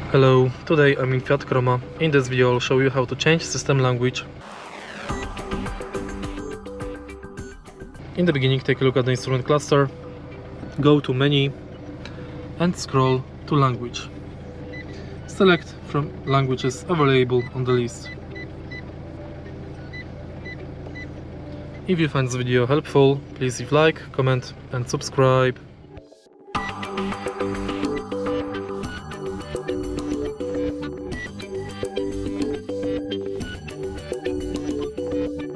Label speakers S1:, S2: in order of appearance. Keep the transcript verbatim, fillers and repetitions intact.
S1: Hello, today I'm in Fiat Croma. In this video I'll show you how to change system language. In the beginning, take a look at the instrument cluster, go to menu and scroll to language. Select from languages available on the list. If you find this video helpful, please leave like, comment and subscribe.